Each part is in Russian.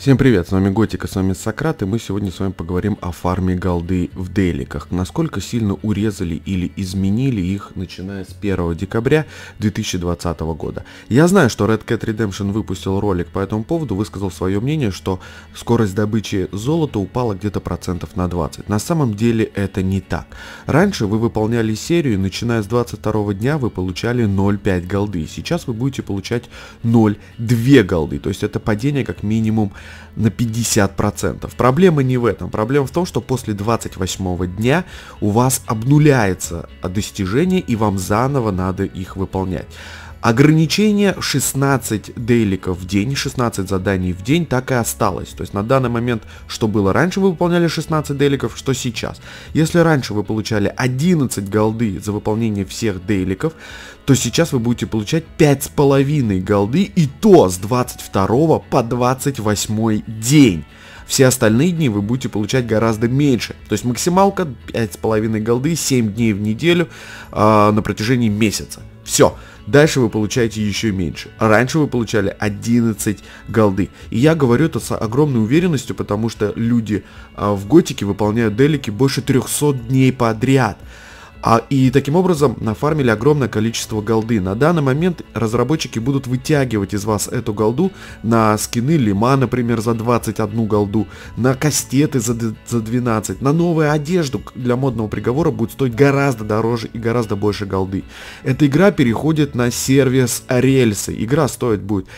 Всем привет, с вами Готика, с вами Сократ, и мы сегодня с вами поговорим о фарме голды в дейликах. Насколько сильно урезали или изменили их, начиная с 1 декабря 2020 года. Я знаю, что Red Cat Redemption выпустил ролик по этому поводу, высказал свое мнение, что скорость добычи золота упала где-то процентов на 20. На самом деле это не так. Раньше вы выполняли серию, и начиная с 22 дня вы получали 0,5 голды. Сейчас вы будете получать 0,2 голды, то есть это падение как минимум на 50%. Проблема не в этом. Проблема в том, что после 28 дня у вас обнуляется достижение, и вам заново надо их выполнять. Ограничение 16 дейликов в день, 16 заданий в день так и осталось. То есть на данный момент, что было раньше, вы выполняли 16 дейликов, что сейчас. Если раньше вы получали 11 голды за выполнение всех дейликов, то сейчас вы будете получать 5,5 голды, и то с 22 по 28 день. Все остальные дни вы будете получать гораздо меньше. То есть максималка 5,5 голды, 7 дней в неделю на протяжении месяца. Все. Дальше вы получаете еще меньше. Раньше вы получали 11 голды. И я говорю это с огромной уверенностью, потому что люди в Готике выполняют дейлики больше 300 дней подряд. И таким образом нафармили огромное количество голды. На данный момент разработчики будут вытягивать из вас эту голду на скины Лима, например, за 21 голду, на кастеты за 12, на новую одежду для модного приговора будет стоить гораздо дороже и гораздо больше голды. Эта игра переходит на сервис рельсы. Игра стоит будет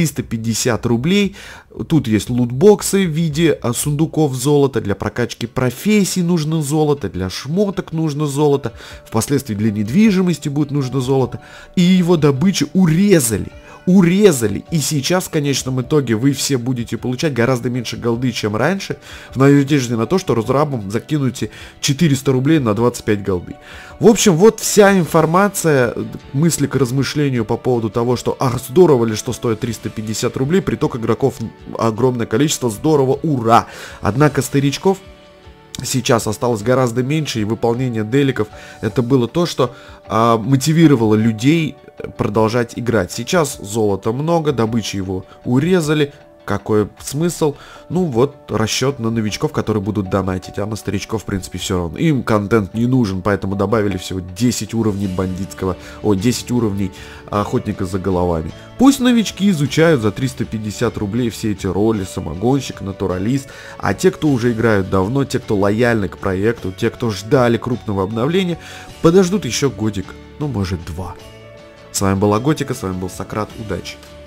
350 рублей. Тут есть лутбоксы в виде сундуков золота, для прокачки профессий нужно золото, для шмоток нужно золото, впоследствии для недвижимости будет нужно золото, и его добычу урезали, и сейчас в конечном итоге вы все будете получать гораздо меньше голды, чем раньше, в надежде на то, что разрабам закинете 400 рублей на 25 голды. В общем, вот вся информация, мысли к размышлению по поводу того, что здорово ли, что стоит 350 рублей, приток игроков огромное количество, здорово, ура! Однако старичков сейчас осталось гораздо меньше, и выполнение дейликов это было то, что мотивировало людей продолжать играть. Сейчас золота много, добычи его урезали. Какой смысл? Ну вот, расчет на новичков, которые будут донатить, а на старичков, в принципе, все равно. Им контент не нужен, поэтому добавили всего 10 уровней 10 уровней охотника за головами. Пусть новички изучают за 350 рублей все эти роли, самогонщик, натуралист, а те, кто уже играют давно, те, кто лояльны к проекту, те, кто ждали крупного обновления, подождут еще годик, ну может 2. С вами была Готика, с вами был Сократ, удачи!